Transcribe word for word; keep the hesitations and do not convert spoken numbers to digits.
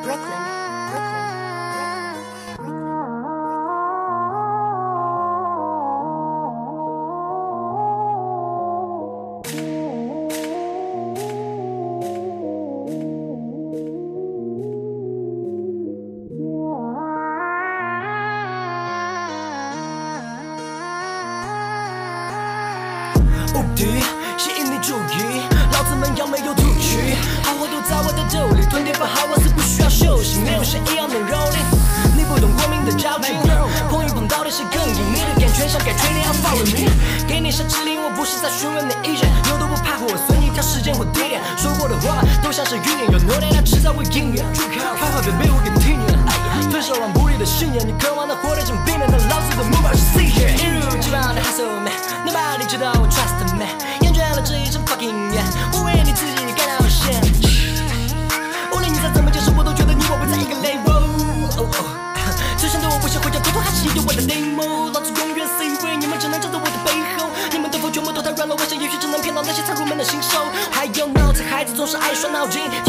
无敌，吸引你注意，老子们要没有土区，好货都在我的兜里，吞铁把好玩死不需要休息，没有谁一样能蹂躏。你不懂国民的交情，碰一碰到的是更硬，你的感觉想改吹，你要 follow me， 给你下指令，我不是在询问你意见，牛都不怕火，随你挑时间或地点，说过的话都像是预言，有 no doubt 迟早会应验，快快别被我给听见，吞噬完不利的信念，你渴望的活得像冰冷的老子的目标是 C 线，一如既往的 hustle man， nobody 知道我 trust man， 厌倦了这一场 fucking 夜，我为你自己感到险，无论你再怎么解释，我都觉得你我不在一个 level。哦哦，最想对我不想回家，偷偷还是有我的 demo， 老子永远 C 位，你们只能站在我的背后，你们的否全部都太软了，我想也许只能骗到那些才入门的新手，还有脑残孩子总是爱耍脑筋。